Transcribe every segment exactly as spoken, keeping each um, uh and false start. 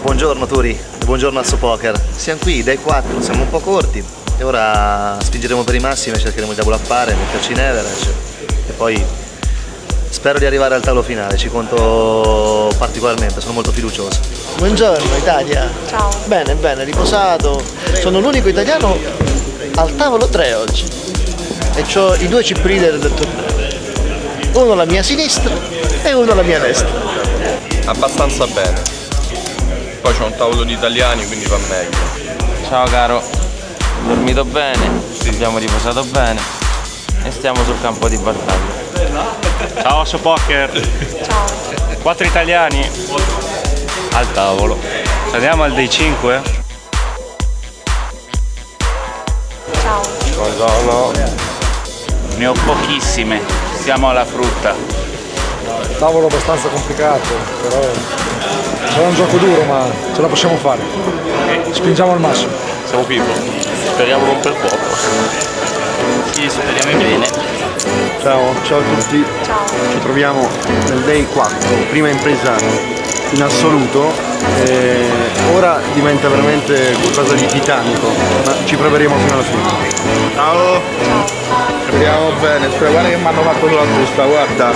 Buongiorno Turi, buongiorno a Sopoker. Siamo qui dai quattro, siamo un po' corti e ora spingeremo per i massimi e cercheremo di double uppare, metterci in average e poi spero di arrivare al tavolo finale, ci conto particolarmente, sono molto fiducioso. Buongiorno Italia. Ciao. Bene, bene, riposato. Sono l'unico italiano al tavolo tre oggi e ho i due chip leader del torneo. Uno alla mia sinistra e uno alla mia destra. Abbastanza bene. Poi c'è un tavolo di italiani, quindi va meglio. Ciao caro, ho dormito bene, sì. Abbiamo riposato bene e stiamo sul campo di battaglia. Ciao Sopoker. Ciao. Quattro italiani al tavolo. Andiamo al dei cinque? Ciao. Buongiorno. Ne ho pochissime, stiamo alla frutta. Tavolo abbastanza complicato, però sarà un gioco duro, ma ce la possiamo fare. Spingiamo al massimo. Siamo vivo. Speriamo non per poco. Sì, speriamo bene. Ciao, ciao a tutti. Ciao. Ci troviamo nel day quattro, prima impresa in assoluto. E ora diventa veramente qualcosa di titanico, ma ci proveremo fino alla fine. Ciao. Speriamo bene, spero guarda che mi hanno fatto sulla busta, guarda.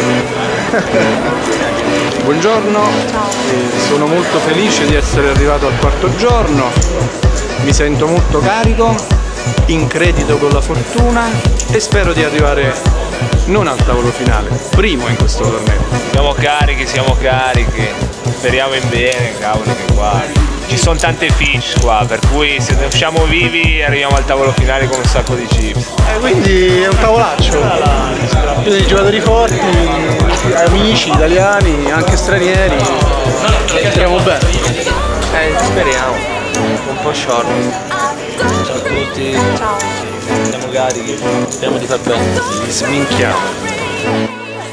Buongiorno, eh, sono molto felice di essere arrivato al quarto giorno, mi sento molto carico, in credito con la fortuna e spero di arrivare non al tavolo finale, primo in questo torneo. Siamo carichi, siamo carichi, speriamo in bene, cavolo che qua. Ci sono tante fish qua, per cui se ne usciamo vivi arriviamo al tavolo finale con un sacco di chips. Eh, quindi è un tavolaccio. Pieno di giocatori forti, amici, italiani, anche stranieri. Speriamo bene. Eh, speriamo, un po' short. Ciao a tutti. Ciao. Siamo carichi, speriamo di far bene. Li sminchiamo.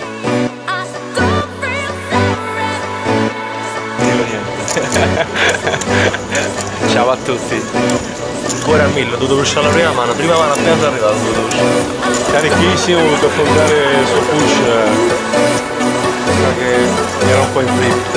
Ciao a tutti. Cuore a mille, ho dovuto uscire la prima mano, prima mano appena sono arrivato, ho dovuto uscire. Carichissimo, ho dovuto affrontare il suo push. Che era un po' in free.